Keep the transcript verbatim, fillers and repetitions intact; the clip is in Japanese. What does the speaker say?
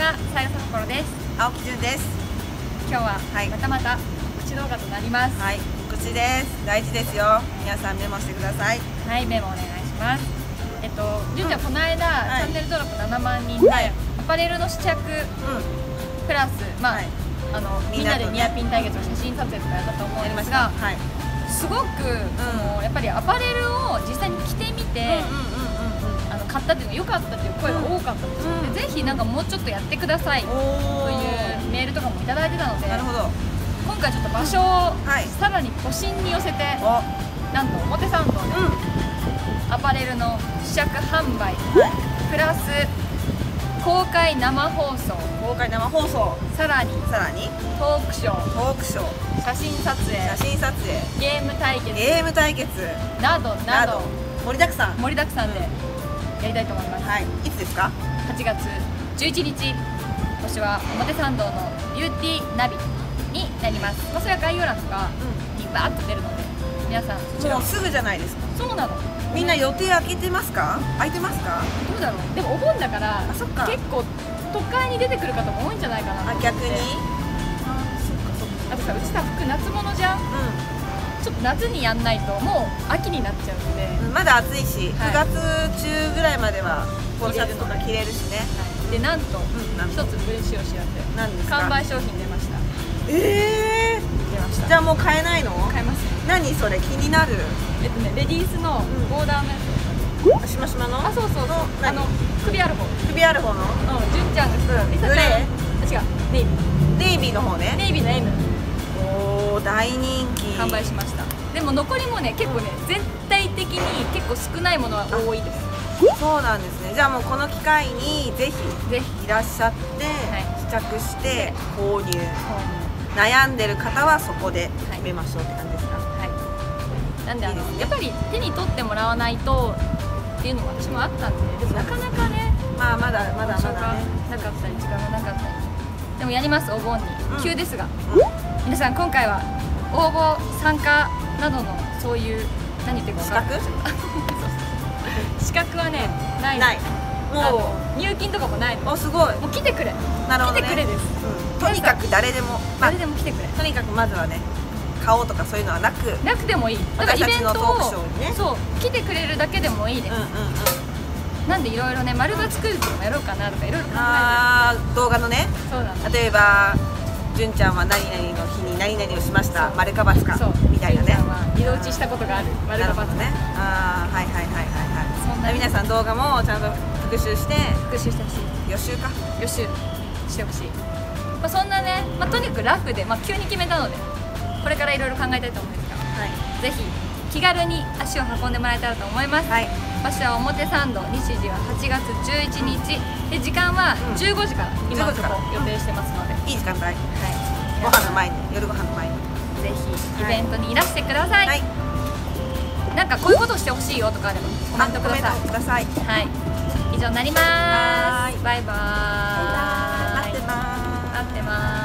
は、さよさころです。 青木純です。 今日ははいまたまた口動画となります。 はい、口です。大事ですよ。皆さんメモしてください。 はい、メモお願いします。えっと、純ちゃん、この間、 はいチャンネル登録ななまんにんで、 はいアパレルの試着うプラス、まあ、 はいあのみんなでニアピン対決の写真撮影とかやったと思うんですが、 はい。 すごく、そのやっぱりアパレルを実際に着てみて、あの買ったっていうのが良かったっていう声が多かったんですよ。 うんでぜひなんかもうちょっとやってくださいというおお。 メールとかもいただいてたので、 なるほど。 今回ちょっと場所をはいさらに都心に寄せて、 お、 なんと表参道でうアパレルの試着販売ん。 プラス公開生放送、 公開生放送。 さらにさらにトークショー、 トークショー、 写真撮影、 写真撮影、 ゲーム対決ゲーム対決などなどなど盛りだくさん。 盛りだくさんでやりたいと思います。 はい。いつですか？ はちがつじゅういちにち、今年は表参道のビューティーナビになります。まあ、それは概要欄とかにバーッと出るので、皆さんそちらを。 もうすぐじゃないですか。 そうなの。 みんな予定開けてますか？開いてますか？ どうだろう。でもお盆だからあ、そっか。 結構都会に出てくる方も多いんじゃないかなとあ、 思って。 逆に。あ、そっかそっか。 あとさ、うちさ服夏物じゃん。ちょっと夏にやんないともう秋になっちゃうんで、 うん。まだ暑いし、 はいくがつちゅうぐらいまではポロシャツとか着れるしね。 でなんとうん、なん一つ嬉しいお知らせ、 なんですか？ 完売商品出ました。 ええ出ましー。じた。 ゃあもう買えないの？ 買えます。 何それ気になる。 えっとね、レディースのんボーダーのやつ。 しましまの？ あ、そうそうそう。あ何の首ある方。 首ある方の？ うん、純ちゃんが着てた。 うんりさちゃん。 グレあ、違う。ネイビネイビーの方ー。 ね。 ネイビーの エムおお、大人気。 販売しました。でも残りもね、結構ね、全体的に結構少ないものは多いです。 そうなんですね。じゃあもうこの機会にぜひぜひ。 いらっしゃって、 い試着して購入。 は悩んでる方はそこで決めましょうって感じですか？ い。なんであのいいですねやっぱり手に取ってもらわないとっていうのも私もあったんで、でもなかなかね、 まあまだまだ場所がまだね。 なかったり時間がなかったり。でもやります、お盆に。 うん急ですが。 う皆さん今回は応募参加などのそういう何言ってるか分かる？ 資資格はねないん。ない。 あもの入金とかもないの。 うおすごい。 もう来てくれ。 なるほどね。 来てくれです。 うんとにかく誰でも、まあ誰でも来てくれ。 とにかくまずはね、買おうとかそういうのはなく、うんうんうん。 なくてもいい。だからイベントを私たちのトークショーにねそう来てくれるだけでもいいです。なんでいろいろね丸抜クイズとかもやろうかなとかいろいろ考ああ、動画のね、 えて。そうなんだ。 例えば純ちゃんは何々の日に何々をしました丸か×かそうみたいなね。 純ちゃんは色打ちしたことがある。丸か× ね。ああ、はいはいはいはいそんなはい。皆さん動画もちゃんと復習して復習してほしい。 予習か。 予習してほしい。まあ、そんなね、まあ、とにかくラフで、まあ、急に決めたのでこれからいろいろ考えたいと思うんですが、 はいぜひ気軽に足を運んでもらえたらと思います。 はい。 場所は表参道、日時ははちがつじゅういちにちで、時間はうんじゅうごじから今のとこじゅうごじからろ予定してますので、 いい時間帯。 はい、 ご飯の前に、夜ご飯の前に。 ぜひイベントにいらしてください。 はい。 なんかこういうことしてほしいよとかあればコメントください。 あコメントください。 はい、以上になります。 はーいバイバーイ。 待ってます。 待ってます。